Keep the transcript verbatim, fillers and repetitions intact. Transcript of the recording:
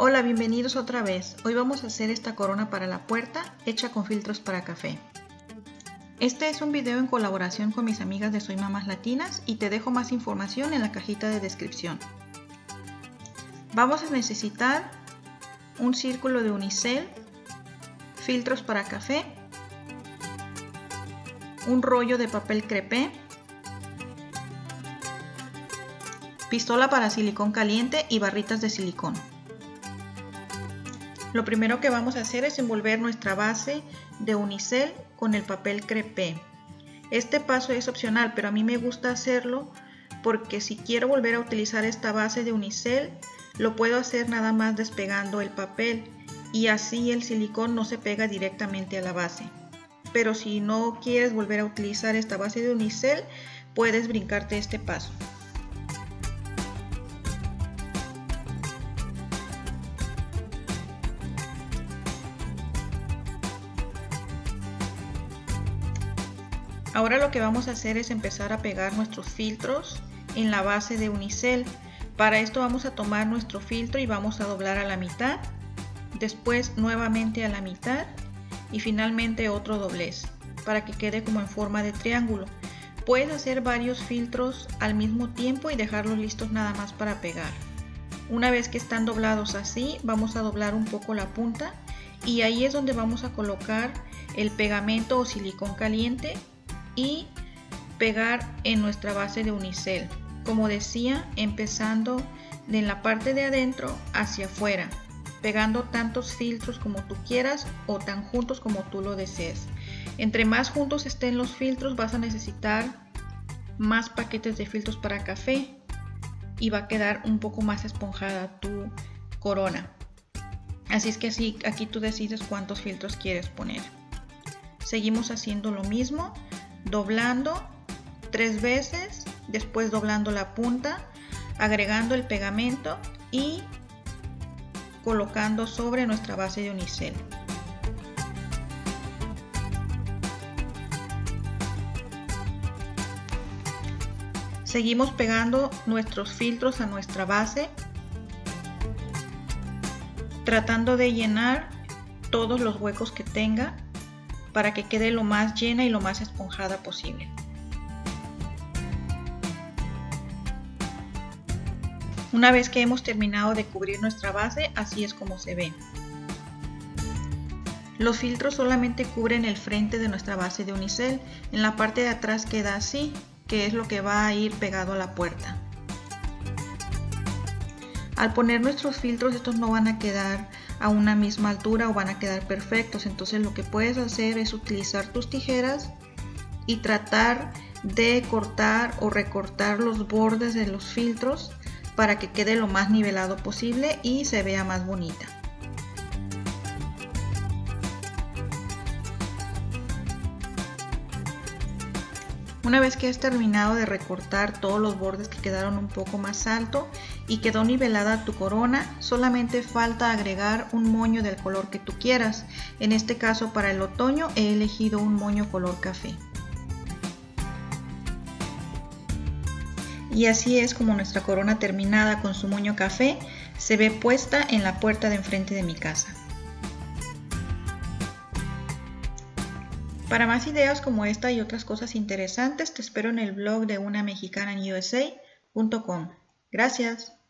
Hola, bienvenidos otra vez. Hoy vamos a hacer esta corona para la puerta hecha con filtros para café. Este es un video en colaboración con mis amigas de Soy Mamás Latinas y te dejo más información en la cajita de descripción. Vamos a necesitar un círculo de unicel, filtros para café, un rollo de papel crepé, pistola para silicón caliente y barritas de silicón. Lo primero que vamos a hacer es envolver nuestra base de unicel con el papel crepé. Este paso es opcional, pero a mí me gusta hacerlo porque si quiero volver a utilizar esta base de unicel, lo puedo hacer nada más despegando el papel y así el silicón no se pega directamente a la base. Pero si no quieres volver a utilizar esta base de unicel, puedes brincarte este paso. Ahora lo que vamos a hacer es empezar a pegar nuestros filtros en la base de unicel. Para esto vamos a tomar nuestro filtro y vamos a doblar a la mitad, después nuevamente a la mitad y finalmente otro doblez para que quede como en forma de triángulo. Puedes hacer varios filtros al mismo tiempo y dejarlos listos nada más para pegar. Una vez que están doblados así, vamos a doblar un poco la punta y ahí es donde vamos a colocar el pegamento o silicón caliente y pegar en nuestra base de unicel, como decía, empezando de la parte de adentro hacia afuera, pegando tantos filtros como tú quieras o tan juntos como tú lo desees. Entre más juntos estén los filtros, vas a necesitar más paquetes de filtros para café y va a quedar un poco más esponjada tu corona. Así es que así, aquí tú decides cuántos filtros quieres poner. Seguimos haciendo lo mismo, doblando tres veces, después doblando la punta, agregando el pegamento y colocando sobre nuestra base de unicel. Seguimos pegando nuestros filtros a nuestra base, tratando de llenar todos los huecos que tenga para que quede lo más llena y lo más esponjada posible. Una vez que hemos terminado de cubrir nuestra base, así es como se ve. Los filtros solamente cubren el frente de nuestra base de unicel. En la parte de atrás queda así, que es lo que va a ir pegado a la puerta. Al poner nuestros filtros, estos no van a quedar a una misma altura o van a quedar perfectos. Entonces lo que puedes hacer es utilizar tus tijeras y tratar de cortar o recortar los bordes de los filtros para que quede lo más nivelado posible y se vea más bonita. Una vez que has terminado de recortar todos los bordes que quedaron un poco más alto y quedó nivelada tu corona, solamente falta agregar un moño del color que tú quieras. En este caso, para el otoño he elegido un moño color café. Y así es como nuestra corona terminada con su moño café se ve puesta en la puerta de enfrente de mi casa. Para más ideas como esta y otras cosas interesantes, te espero en el blog de una mexicana en U S A punto com. Gracias.